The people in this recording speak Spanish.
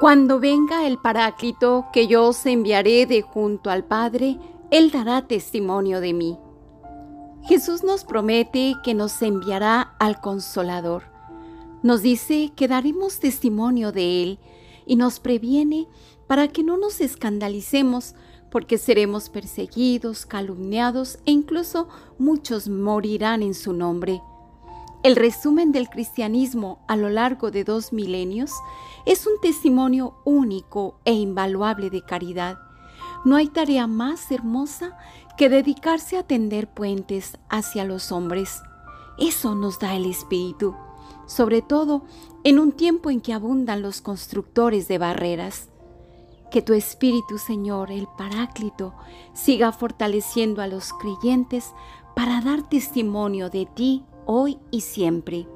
Cuando venga el Paráclito que yo os enviaré de junto al Padre, Él dará testimonio de mí. Jesús nos promete que nos enviará al Consolador. Nos dice que daremos testimonio de Él y nos previene para que no nos escandalicemos porque seremos perseguidos, calumniados e incluso muchos morirán en su nombre. El resumen del cristianismo a lo largo de 2 milenios es un testimonio único e invaluable de caridad. No hay tarea más hermosa que dedicarse a tender puentes hacia los hombres. Eso nos da el Espíritu, sobre todo en un tiempo en que abundan los constructores de barreras. Que tu Espíritu, Señor, el Paráclito, siga fortaleciendo a los creyentes para dar testimonio de ti hoy y siempre.